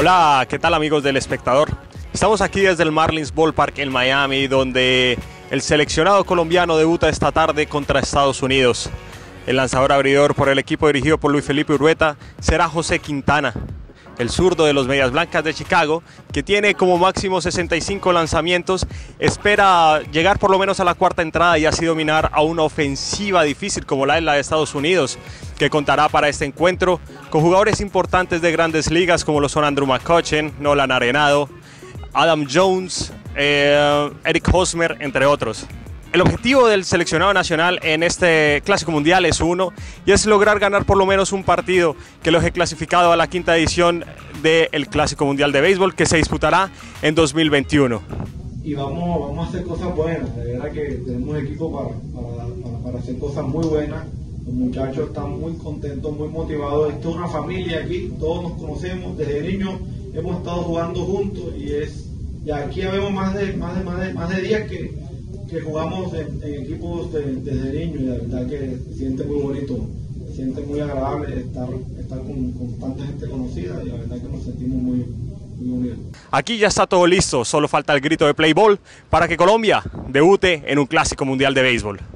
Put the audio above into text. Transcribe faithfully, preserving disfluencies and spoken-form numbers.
Hola, ¿qué tal amigos del Espectador? Estamos aquí desde el Marlins Ballpark en Miami, donde el seleccionado colombiano debuta esta tarde contra Estados Unidos. El lanzador abridor por el equipo dirigido por Luis Felipe Urueta será José Quintana, el zurdo de los Medias Blancas de Chicago, que tiene como máximo sesenta y cinco lanzamientos, espera llegar por lo menos a la cuarta entrada y así dominar a una ofensiva difícil como la es la de Estados Unidos, que contará para este encuentro con jugadores importantes de grandes ligas como lo son Andrew McCutchen, Nolan Arenado, Adam Jones, eh, Eric Hosmer, entre otros. El objetivo del seleccionado nacional en este Clásico Mundial es uno, y es lograr ganar por lo menos un partido que los he clasificado a la quinta edición del Clásico Mundial de Béisbol, que se disputará en dos mil veintiuno. Y vamos, vamos a hacer cosas buenas, de verdad que tenemos equipo para, para, para, para hacer cosas muy buenas. Los muchachos están muy contentos, muy motivados. Esto es una familia aquí, todos nos conocemos, desde niños hemos estado jugando juntos y es y aquí ya vemos más de más de más de, más de días que, que jugamos en, en equipos de, desde niños, y la verdad que se siente muy bonito, se siente muy agradable estar, estar con, con tanta gente conocida, y la verdad que nos sentimos muy, muy unidos. Aquí ya está todo listo, solo falta el grito de play ball para que Colombia debute en un Clásico Mundial de Béisbol.